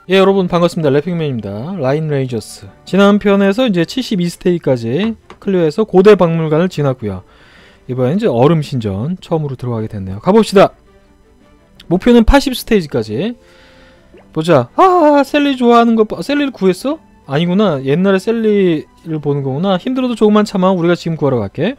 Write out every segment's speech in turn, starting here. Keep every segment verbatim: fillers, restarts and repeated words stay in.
예, 여러분 반갑습니다. 래핑맨입니다. 라인 레이저스. 지난 편에서 이제 칠십이 스테이지까지 클리어해서 고대 박물관을 지났고요. 이번엔 이제 얼음 신전 처음으로 들어가게 됐네요. 가봅시다. 목표는 팔십 스테이지까지. 보자. 아, 셀리 좋아하는 거, 셀리를 구했어? 아니구나. 옛날에 셀리를 보는 거구나. 힘들어도 조금만 참아. 우리가 지금 구하러 갈게.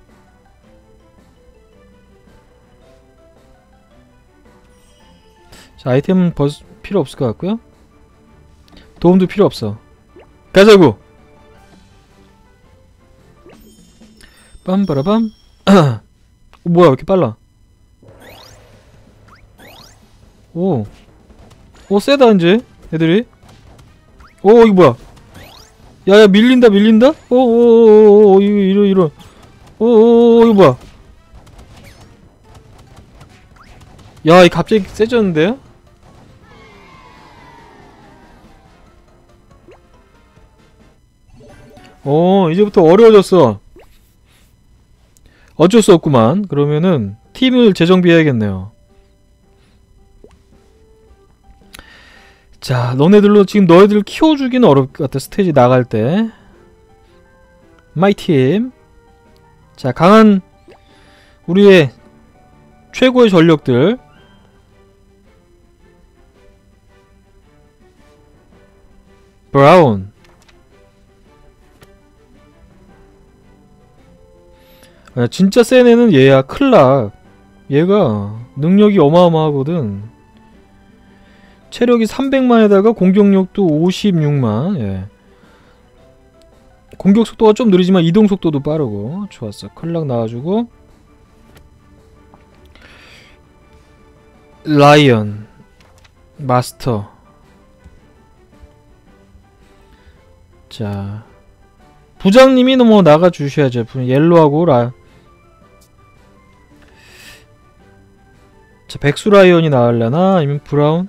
자, 아이템은 벌써 필요 없을 것 같고요. 도움도 필요 없어. 가자고! 빰바라밤. 어, 뭐야, 왜 이렇게 빨라? 오. 오, 세다, 이제. 애들이. 오, 이거 뭐야. 야야, 밀린다, 밀린다? 오오오오오, 이거, 이런, 이런. 오오오, 이거 뭐야. 야, 이 갑자기 세졌는데요? 어, 이제부터 어려워졌어. 어쩔 수 없구만. 그러면은 팀을 재정비해야겠네요. 자, 너네들로 지금 너희들 키워주기는 어려울 것 같아. 스테이지 나갈 때. 마이 팀. 자, 강한 우리의 최고의 전력들. 브라운. 야, 진짜 센 애는 얘야. 클락. 얘가 능력이 어마어마하거든. 체력이 삼백만에다가 공격력도 오십육만. 예. 공격 속도가 좀 느리지만 이동 속도도 빠르고. 좋았어. 클락 나와주고. 라이언 마스터. 자, 부장님이 뭐 나가주셔야죠. 옐로하고 라 자, 백수라이언이 나으려나? 아니면 브라운?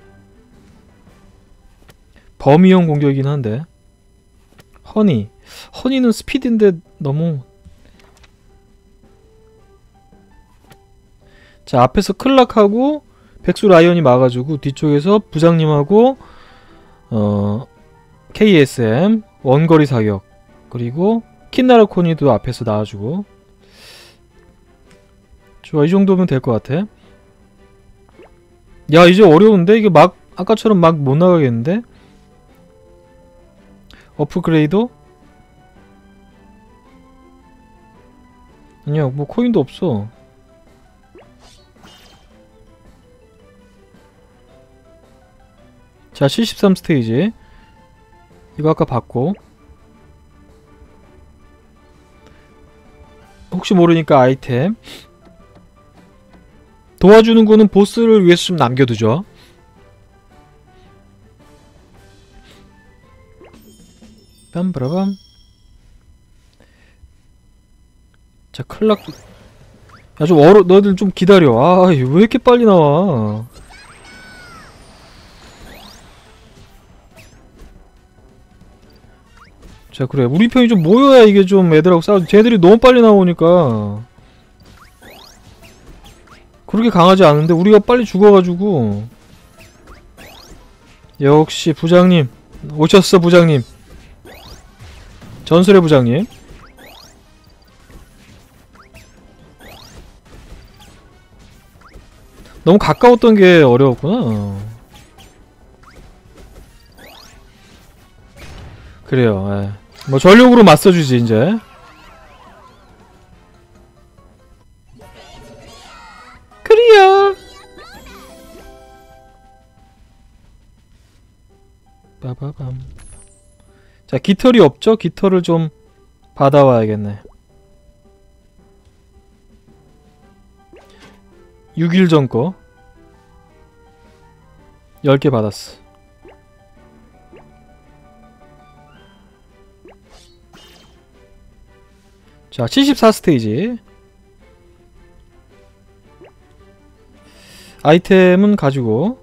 범위형 공격이긴 한데. 허니. 허니는 스피드인데 너무. 자, 앞에서 클락하고 백수라이언이 막아주고 뒤쪽에서 부장님하고 어 케이에스엠 원거리 사격, 그리고 킨나라코니도 앞에서 나와주고. 좋아, 이 정도면 될 것 같아. 야, 이제 어려운데? 이게 막 아까처럼 막 못 나가겠는데? 업그레이드? 아니야, 뭐 코인도 없어. 자, 칠십삼 스테이지. 이거 아까 봤고. 혹시 모르니까 아이템. 도와주는 거는 보스를 위해서 좀 남겨두죠. 빰브라밤. 자, 클락. 야, 좀 얼어, 너희들 좀 기다려. 아, 왜 이렇게 빨리 나와. 자, 그래. 우리 편이 좀 모여야 이게 좀 애들하고 싸우지. 쟤들이 너무 빨리 나오니까. 그렇게 강하지 않은데 우리가 빨리 죽어가지고. 역시 부장님 오셨어. 부장님, 전설의 부장님. 너무 가까웠던 게 어려웠구나. 그래요. 예. 뭐 전력으로 맞서주지 이제. 그래요. 빠바밤. 자, 깃털이 없죠? 깃털을 좀 받아와야겠네. 육 일 전 거 열 개 받았어. 자, 칠십사 스테이지. 아이템은 가지고.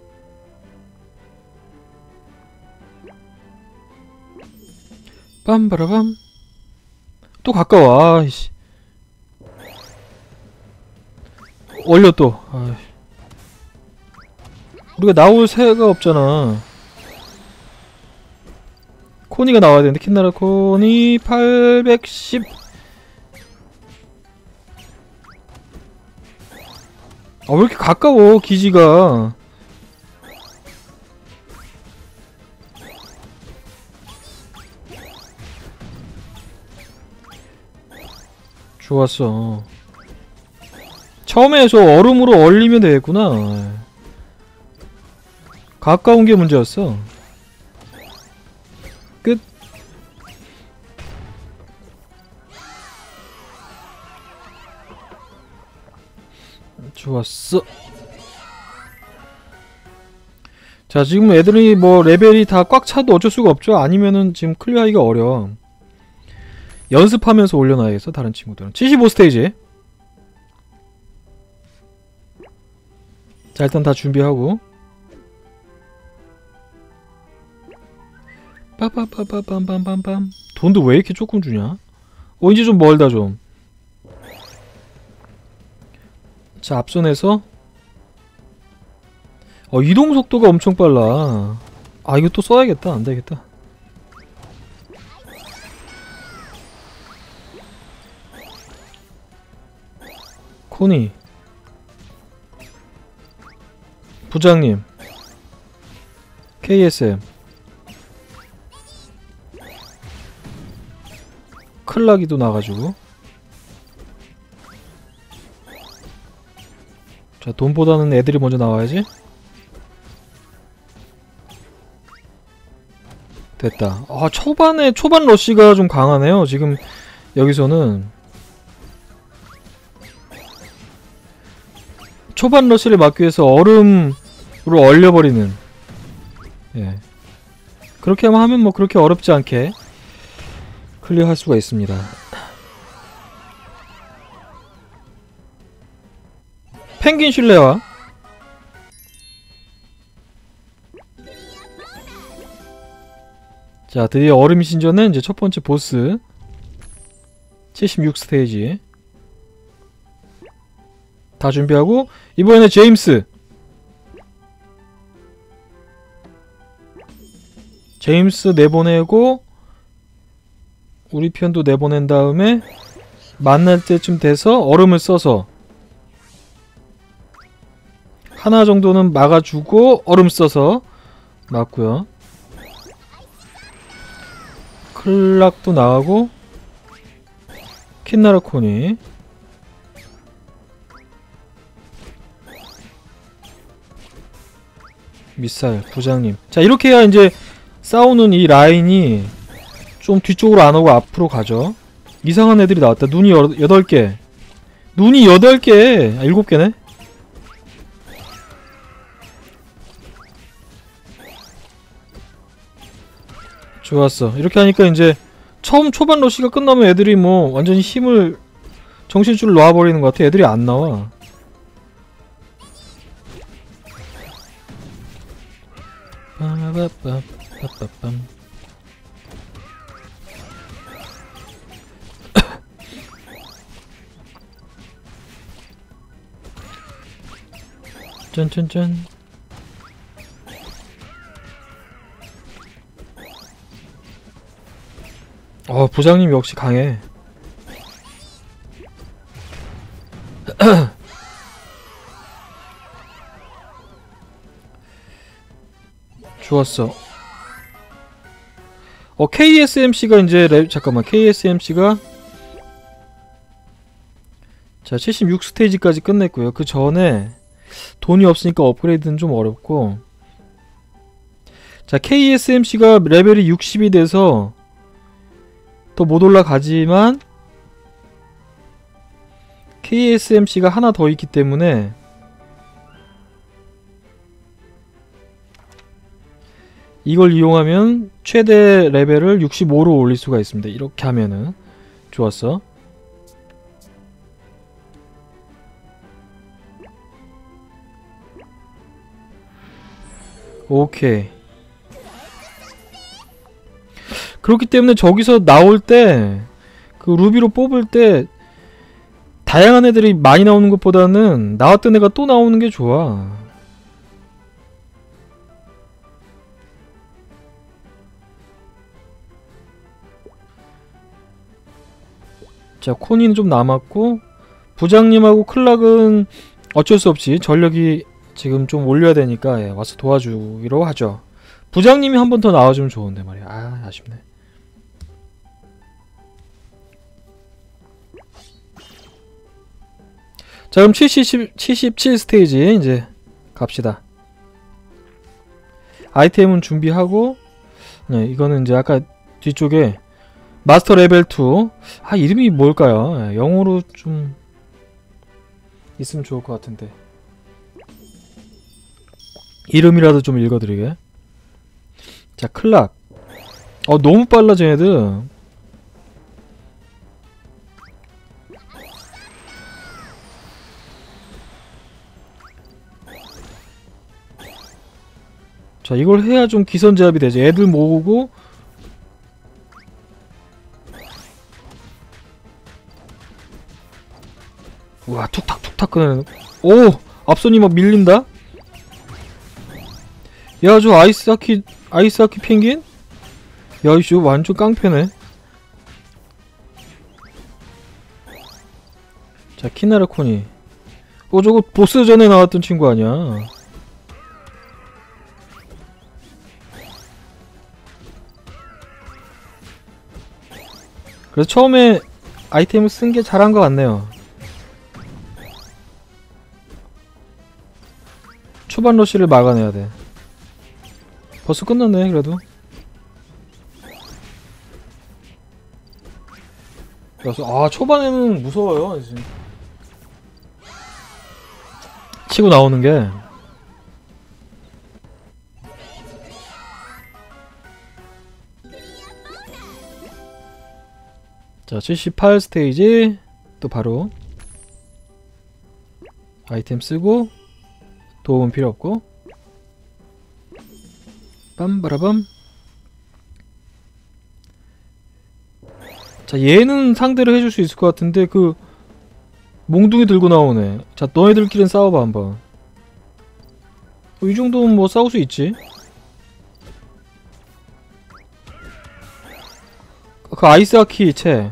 빰바라밤. 또 가까워. 아이씨. 올려 또. 아이씨. 우리가 나올 새가 없잖아. 코니가 나와야 되는데 킨나라 코니 팔백십. 아, 왜 이렇게 가까워 기지가. 좋았어. 처음에 저 얼음으로 얼리면 되겠구나. 가까운 게 문제였어. 끝. 좋았어. 자, 지금 애들이 뭐 레벨이 다 꽉 차도 어쩔 수가 없죠. 아니면은 지금 클리어하기가 어려워. 연습하면서 올려놔야겠어, 다른 친구들은. 칠십오 스테이지. 자, 일단 다 준비하고. 빠빠빠빠빰빰빰빰. 돈도 왜 이렇게 조금 주냐? 어, 이제 좀 멀다, 좀. 자, 앞선에서. 어, 이동 속도가 엄청 빨라. 아, 이거 또 써야겠다. 안 되겠다. 코니. 부장님. 케이에스엠. 클라기도 나가지고. 자, 돈보다는 애들이 먼저 나와야지. 됐다. 아, 초반에 초반 러쉬가 좀 강하네요. 지금 여기서는 초반 러쉬를 막기 위해서 얼음으로 얼려버리는. 예. 그렇게 하면 뭐 그렇게 어렵지 않게 클리어할 수가 있습니다. 펭귄 실내화. 자, 드디어 얼음 신전은 이제 첫 번째 보스 칠십육 스테이지 다 준비하고 이번에 제임스. 제임스 내보내고 우리 편도 내보낸 다음에 만날 때쯤 돼서 얼음을 써서 하나 정도는 막아주고 얼음 써서 막고요. 클락도 나가고 킨나라 코니. 미사일 부장님. 자, 이렇게 해야 이제 싸우는 이 라인이 좀 뒤쪽으로 안 오고 앞으로 가죠. 이상한 애들이 나왔다. 눈이 여덟 개. 눈이 여덟 개. 아, 일곱 개네. 좋았어. 이렇게 하니까 이제 처음 초반 러시가 끝나면 애들이 뭐 완전히 힘을 정신줄을 놓아버리는 것 같아. 애들이 안 나와. 빠바바바바밤. 짠짠짠. 어, 부장님 역시 강해. 좋았어. 어, 케이에스엠씨가 이제 레, 잠깐만 케이에스엠씨가 자, 칠십육 스테이지까지 끝냈고요. 그 전에 돈이 없으니까 업그레이드는 좀 어렵고. 자, 케이에스엠씨가 레벨이 육십이 돼서 더 못 올라가지만 케이에스엠씨가 하나 더 있기 때문에 이걸 이용하면 최대 레벨을 육십오로 올릴 수가 있습니다. 이렇게 하면은. 좋았어. 오케이. 그렇기 때문에 저기서 나올 때 그 루비로 뽑을 때 다양한 애들이 많이 나오는 것보다는 나왔던 애가 또 나오는 게 좋아. 자, 코니는 좀 남았고 부장님하고 클락은 어쩔 수 없이 전력이 지금 좀 올려야 되니까 예, 와서 도와주기로 하죠. 부장님이 한 번 더 나와주면 좋은데 말이야. 아, 아쉽네. 자, 그럼 칠십, 칠십칠 스테이지 이제 갑시다. 아이템은 준비하고, 네, 이거는 이제 아까 뒤쪽에 마스터 레벨 투. 아, 이름이 뭘까요? 네, 영어로 좀 있으면 좋을 것 같은데. 이름이라도 좀 읽어드리게. 자, 클락. 어, 너무 빨라, 쟤네들. 자, 이걸 해야 좀 기선제압이 되지. 애들 모으고 우와, 툭탁툭탁 끄는. 오! 앞선이 막 밀린다? 야, 저 아이스하키 아이스하키 펭귄? 야, 이씨 완전 깡패네. 자, 키나르코니. 어, 저거 보스 전에 나왔던 친구 아니야? 그래서 처음에 아이템을 쓴 게 잘한 것 같네요. 초반 러쉬를 막아내야 돼. 벌써 끝났네, 그래도. 그래서, 아, 초반에는 무서워요, 지금. 치고 나오는 게. 자, 칠십팔 스테이지. 또 바로 아이템 쓰고 도움은 필요 없고 빰바라밤. 자, 얘는 상대를 해줄 수 있을 것 같은데 그 몽둥이 들고 나오네. 자, 너희들끼리는 싸워봐 한번. 어, 이 정도면 뭐 싸울 수 있지. 그 아이스하키 채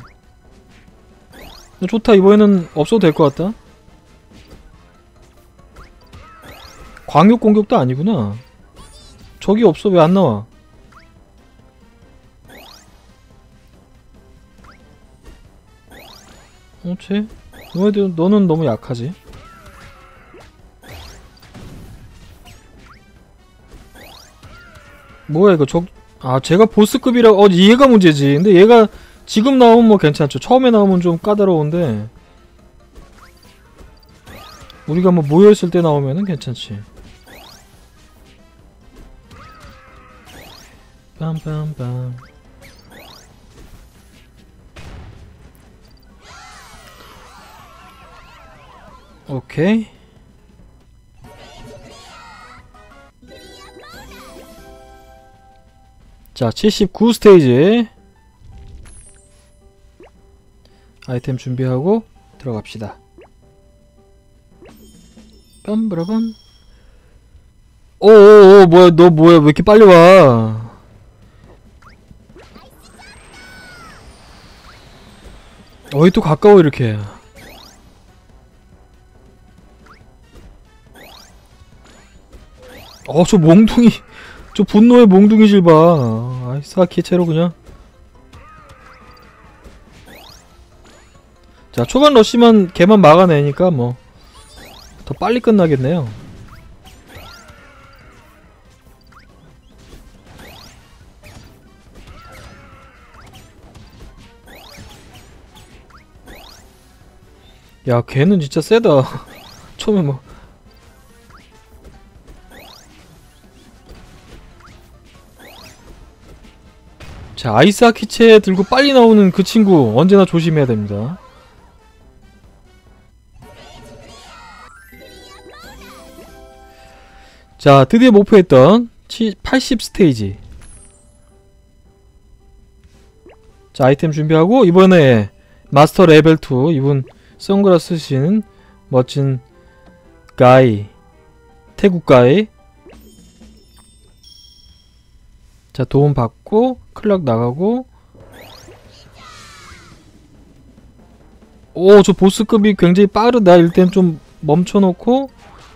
좋다. 이번에는 없어도 될 것 같다. 광역 공격도 아니구나. 적이 없어. 왜 안 나와? 어, 쟤? 너희들, 너는 너무 약하지? 뭐야 이거 적... 아, 쟤가 보스급이라... 어, 얘가 문제지. 근데 얘가 지금 나오면 뭐 괜찮죠. 처음에 나오면 좀 까다로운데 우리가 뭐 모여있을 때 나오면은 괜찮지. 빰빰빰. 오케이. 자, 칠십구 스테이지 아이템 준비하고 들어갑시다. 빰브라밤. 오오오, 뭐야, 너 뭐야, 왜 이렇게 빨리 와? 어이, 또 가까워 이렇게. 어, 저 몽둥이, 저 분노의 몽둥이질 봐. 아이스하키 채로 그냥. 자, 초반 러쉬만 걔만 막아내니까 뭐 더 빨리 끝나겠네요. 야, 걔는 진짜 세다. 처음에 뭐 자, 아이스하키채 들고 빨리 나오는 그 친구 언제나 조심해야 됩니다. 자, 드디어 목표했던 팔십 스테이지. 자, 아이템 준비하고 이번에 마스터 레벨 투. 이분 선글라스 쓰시는 멋진 가이, 태국 가이. 자, 도움 받고 클락 나가고 오, 저 보스급이 굉장히 빠르다. 일단 좀 멈춰놓고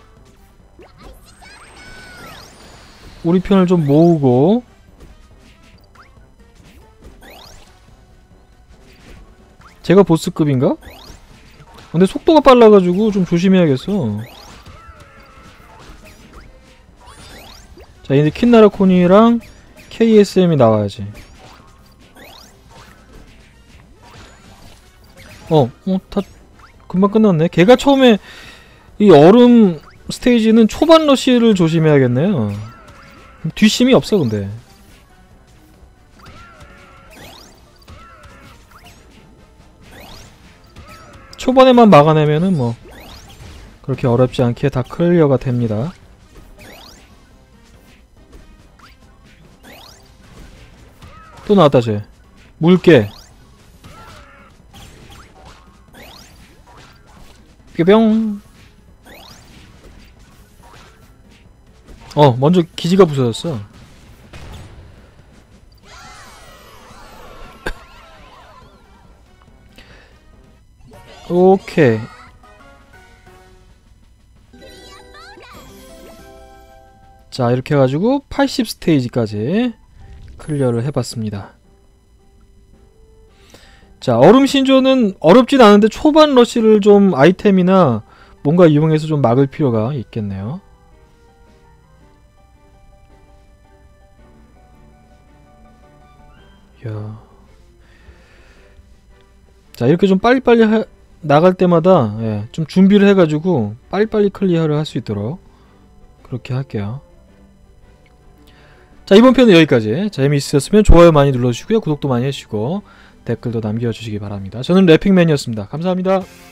우리 편을 좀 모으고. 제가 보스급인가? 근데 속도가 빨라가지고 좀 조심해야겠어. 자, 이제 킨나라코니랑 케이에스엠이 나와야지. 어, 어, 다 금방 끝났네. 걔가 처음에 이 얼음 스테이지는 초반 러쉬를 조심해야겠네요. 뒷심이 없어 근데. 초반에만 막아내면은 뭐 그렇게 어렵지 않게 다 클리어가 됩니다. 또 나왔다 쟤. 물개. 뿅. 어, 먼저 기지가 부서졌어. 오케이. 자, 이렇게 해가지고 팔십 스테이지까지 클리어를 해봤습니다. 자, 얼음 신조는 어렵진 않은데 초반 러쉬를 좀 아이템이나 뭔가 이용해서 좀 막을 필요가 있겠네요. 이야. 자, 이렇게 좀 빨리빨리 하, 나갈 때마다 예, 좀 준비를 해가지고 빨리빨리 클리어를 할 수 있도록 그렇게 할게요. 자, 이번 편은 여기까지. 재미있으셨으면 좋아요 많이 눌러주시고요. 구독도 많이 해주시고 댓글도 남겨주시기 바랍니다. 저는 래핑맨이었습니다. 감사합니다.